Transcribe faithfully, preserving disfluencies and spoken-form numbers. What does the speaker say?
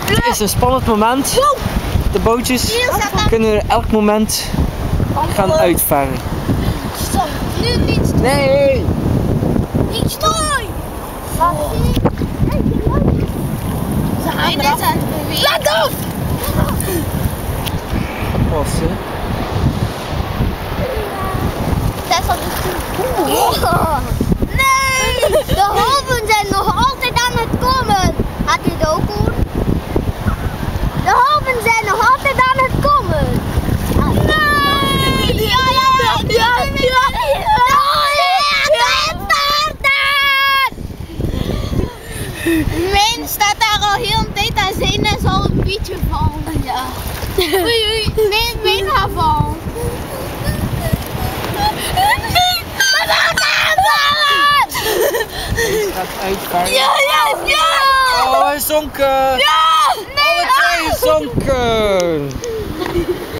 Het is een spannend moment. De bootjes kunnen elk moment gaan uitvaren. Stop, nu niet. Nee! Niet stooi! Ze gaan net aan het bewegen. Laat op! Oppassen. Tessa doet nee! De halven zijn nog altijd aan het komen. Gaat dit ook hoor? De halven zijn nog altijd aan het komen. Nee! Ja, ja, ja, ja, ja. Mijn staat daar al heel een tijd aan zijn en zal een beetje vallen. Ja. Oei, oei. Mijn, mijn gaat vallen. We gaan aanvallen! Het gaat uitvaren. Ja, ja, ja! Oh, hij is zonken! Ja! Nee! Oh, wat zijn je zonken!